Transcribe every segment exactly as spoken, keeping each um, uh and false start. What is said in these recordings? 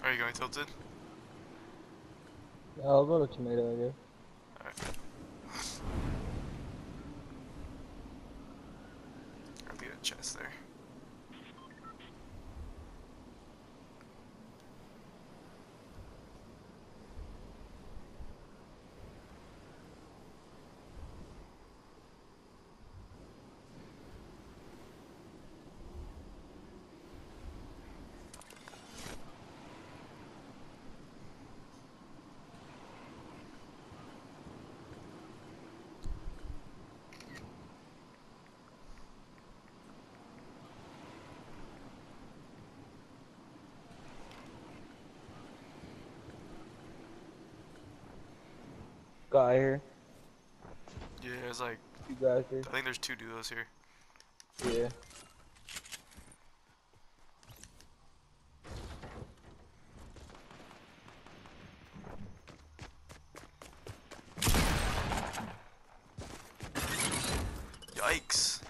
Are you going tilted? Yeah, I'll go to tomato, I guess. Alright. I'll be a chest there. Guy here. Yeah, there's like, Two guys here. I think there's two duos here. Yeah. Yikes.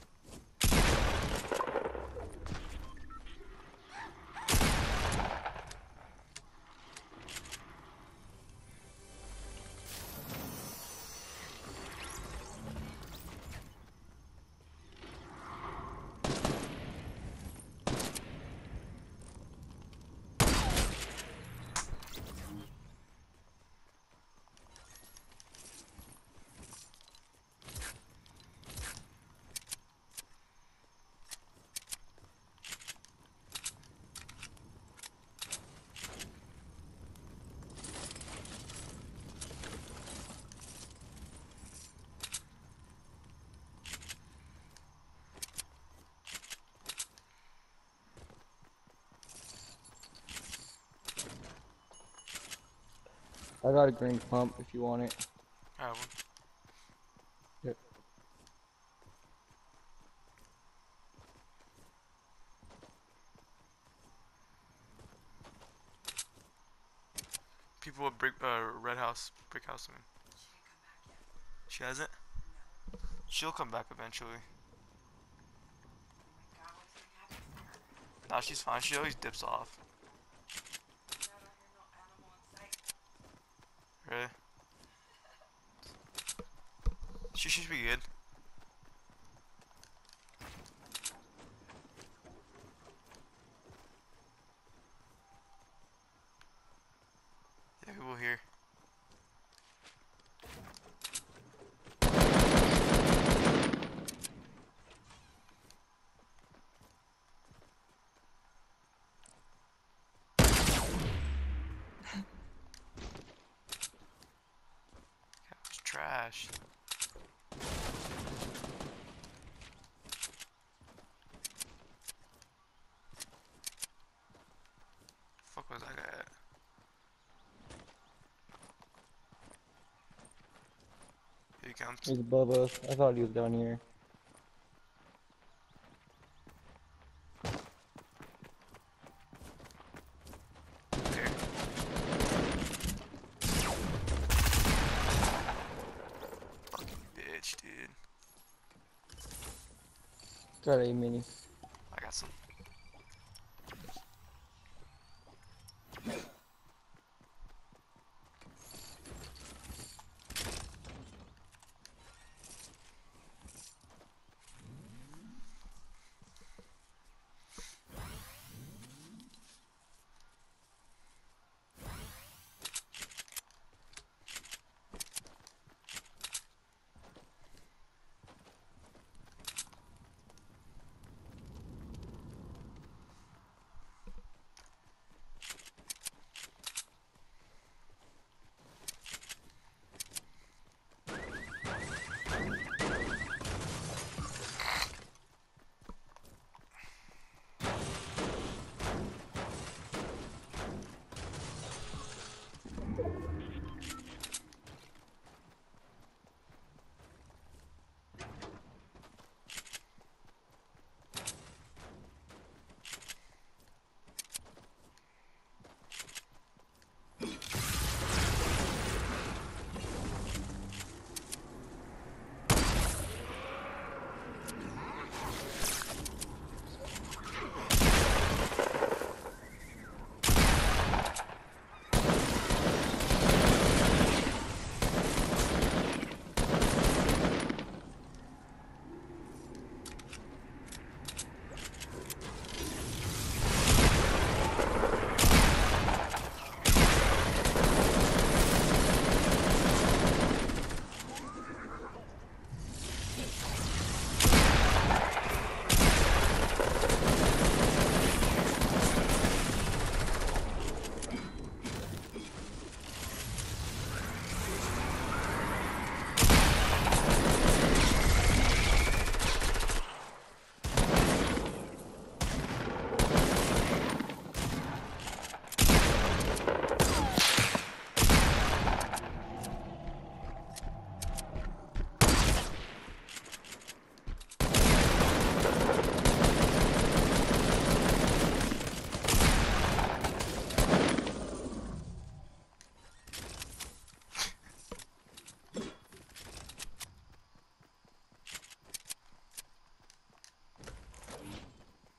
I got a green pump if you want it. I have one. Yep. People with brick, uh, red house, brick house, I mean. She hasn't? She'll come back eventually. Nah, she's fine. She always dips off. Really? She should be good. Yeah, people here. That was trash. Fuck was that guy at? Here he comes. He's above us. I thought he was down here. Here. Fucking bitch, dude. Got a mini. I got some.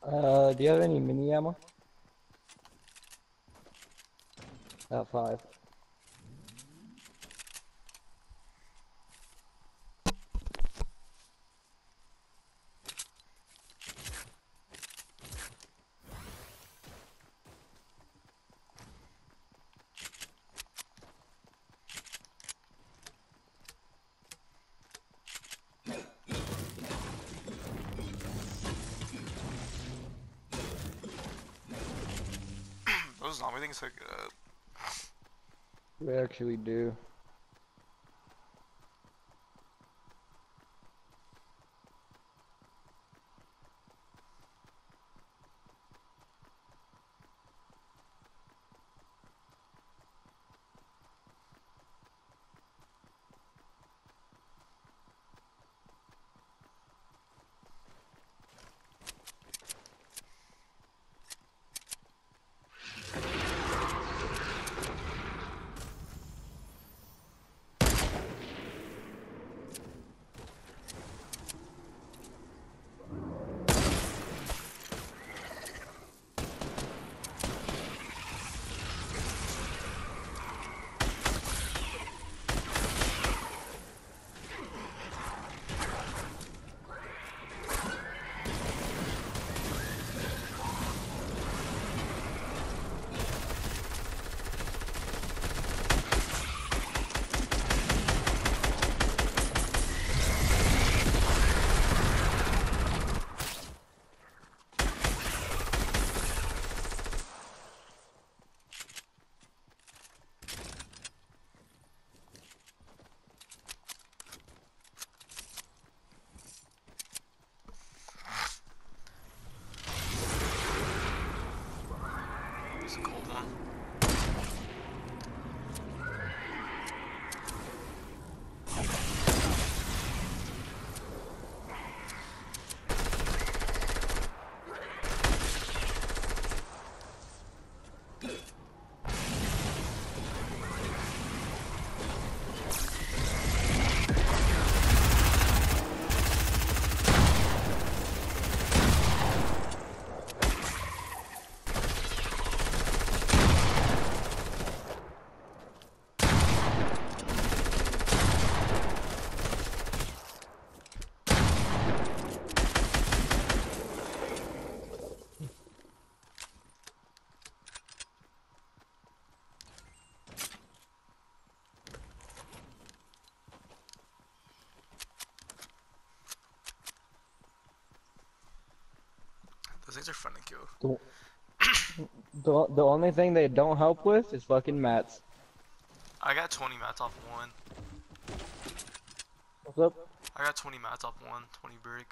Uh, do you have any mini ammo? Uh, five. Those zombie things are good. We actually do. It's a cold one. Those things are fun to kill. The, the, the only thing they don't help with is fucking mats. I got twenty mats off one. What's up? I got twenty mats off one. twenty brick.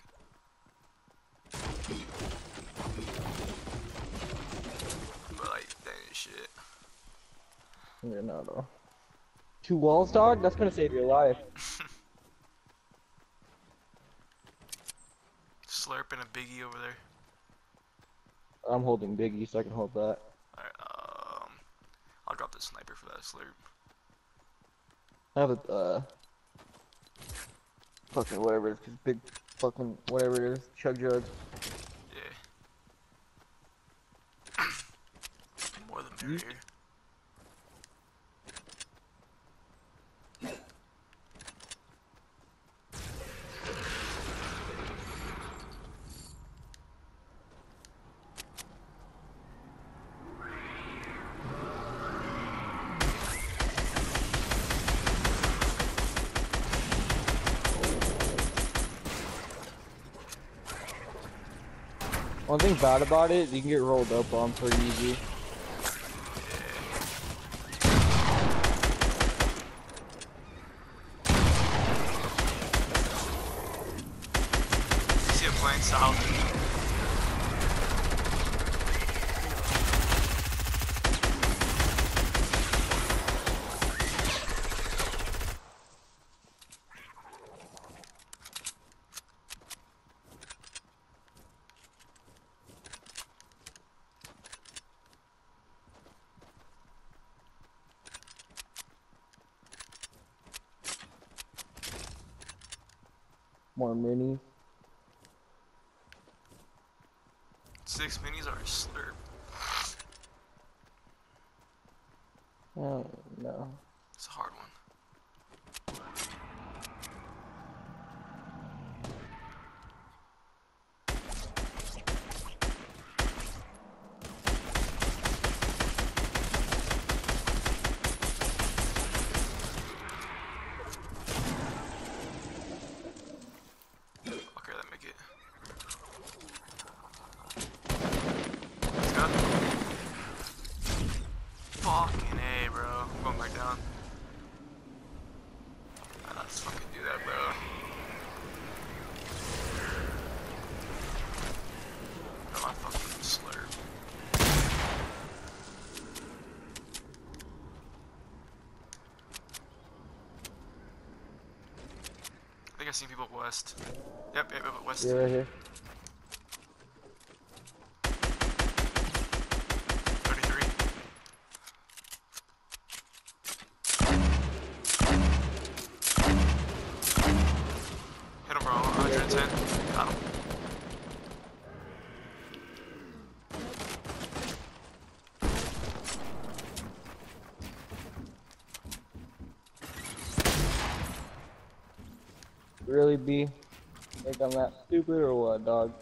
But like, that ain't shit. Yeah, no, no. Two walls, dog? That's gonna save your life. Slurping a biggie over there. I'm holding Biggie, so I can hold that. Alright, um, I'll drop the sniper for that slurp. I have a, uh, fucking whatever it is, 'cause big fucking whatever it is, chug jug. Yeah. More than merrier. One thing bad about it, you can get rolled up on pretty easy. See it playing south. More minis. six minis are a slurp. Oh no. It's a hard one. Okay, that make it. Let's go. Fucking A, bro. I'm going back down. Ah, let's fucking do that, bro. I'm not fucking slurp. I think I've seen people west. Yep, yep, yep, west. You're right here. thirty-three. Hit him, bro. one hundred ten. Got him. Really, B? Think I'm that stupid or what, dog?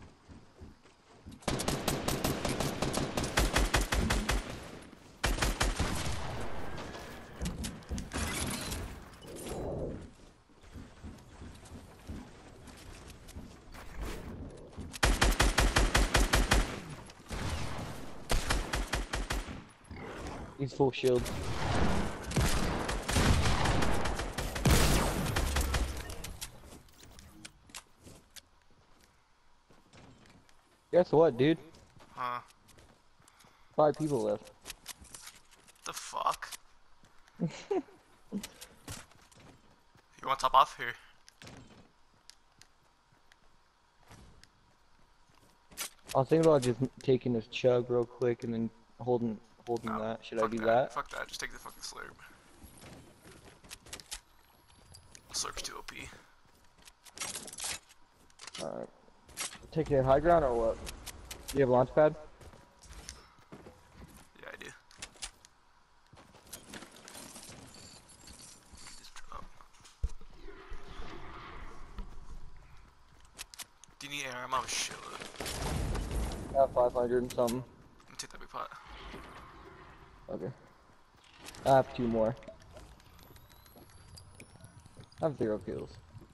He's full shield. Guess what, dude? Huh? Five people left. The fuck? You want top off here? I was thinking about just taking this chug real quick and then holding holding No, that. Should I fuck do that. that? Fuck that. Just take the fucking slurp. Slurp's too O P. Alright. Taking it high ground or what? Do you have a launch pad? Yeah, I do. Just drop. Do you need air? I'm out of shit. I have five hundred and something. Let me take that big pot. Okay. I have two more. I have zero kills.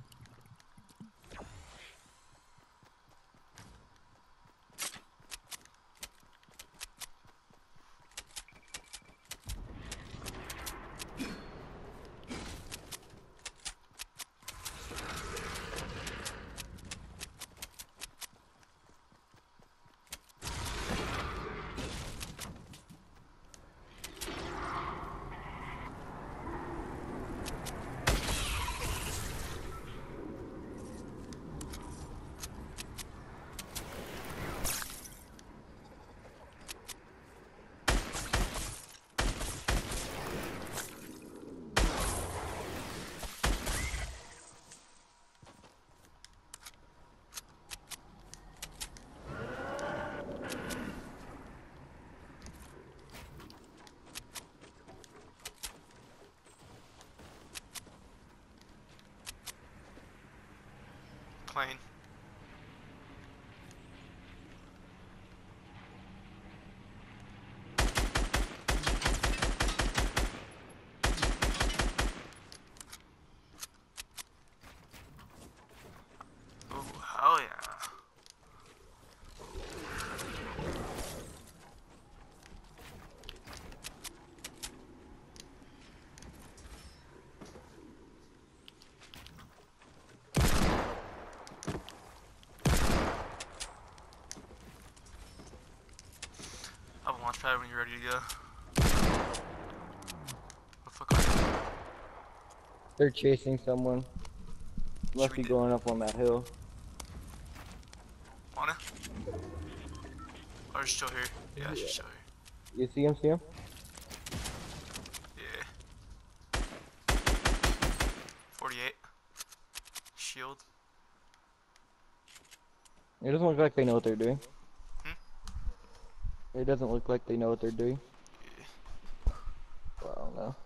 Plane. Oh, hell yeah. I have a launch pad when you're ready to go. What the fuck are you? They're chasing someone. Must we be do? going up on that hill. Wanna? Or just chill here? Yeah, just chill here. You see him? See him? Yeah. forty-eight. Shield. It doesn't look like they know what they're doing. Hmm? It doesn't look like they know what they're doing. Well, I don't know.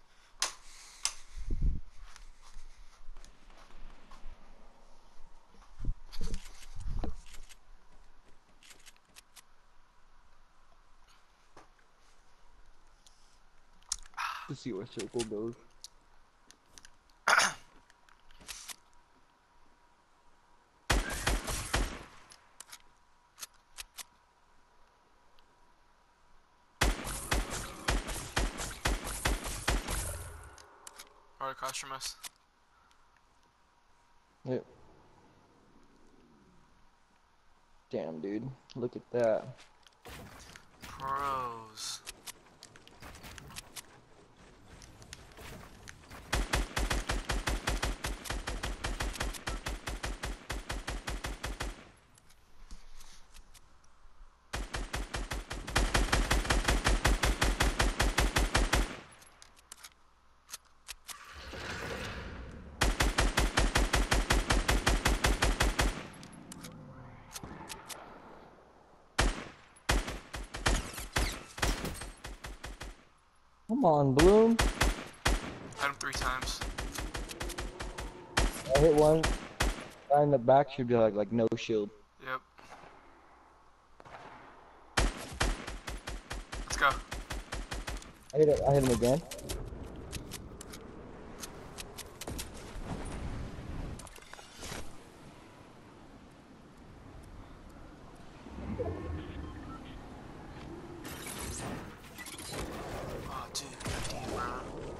To see where circle goes. Right across from us. Yep. Damn, dude. Look at that. Pros. Come on, Bloom. Hit him three times. I hit one. Guy in the back should be like like no shield. Yep. Let's go. I hit it, I hit him again. Oh, dude. fifteen, bro.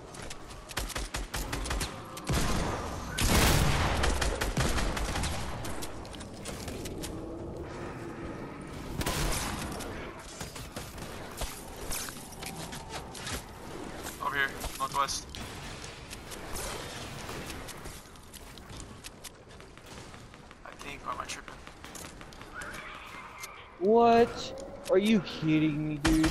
Over here, northwest. I think, or am I tripping? What? Are you kidding me, dude?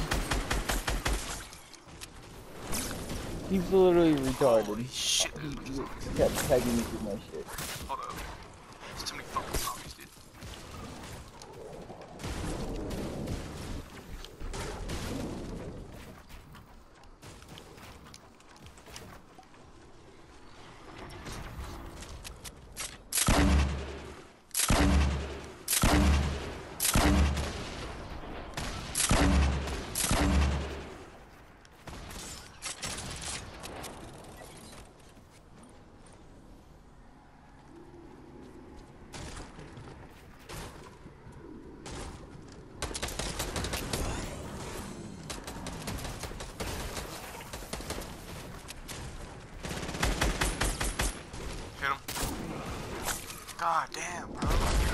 He's literally retarded. Holy shit, He, there's a bunch of he zombies. kept tagging me through my shit. Hold up. There's too many fucking zombies, dude. Hit him. God damn, bro.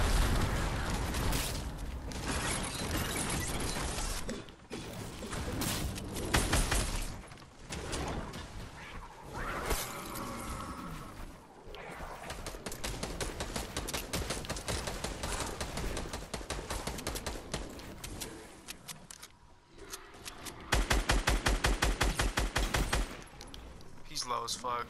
He's low as fuck.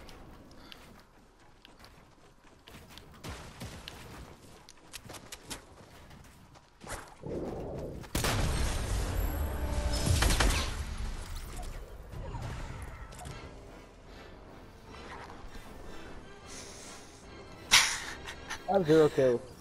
I have zero kills.